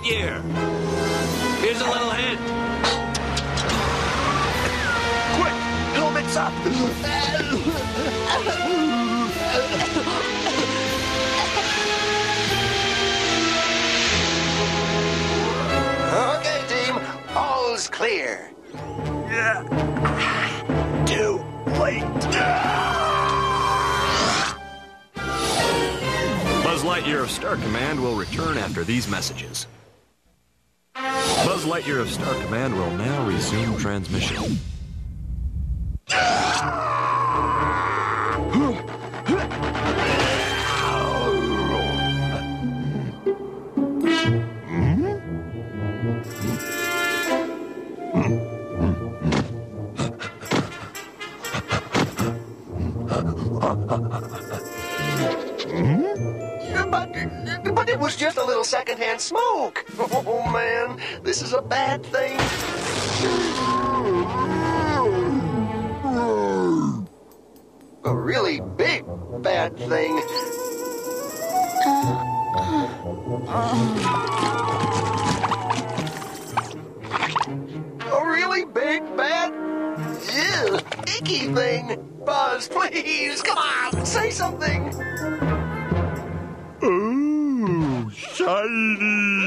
Lightyear. Here's a little hint. Quick, it'll mix up. Okay, team. All's clear. Too late. Buzz Lightyear of Star Command will return after these messages. Buzz Lightyear of Star Command will now resume transmission. But it was just a little secondhand smoke. Oh, man, this is a bad thing. A really big bad thing. A really big bad, icky thing. Buzz, please, come on, say something. Ooh, shiny.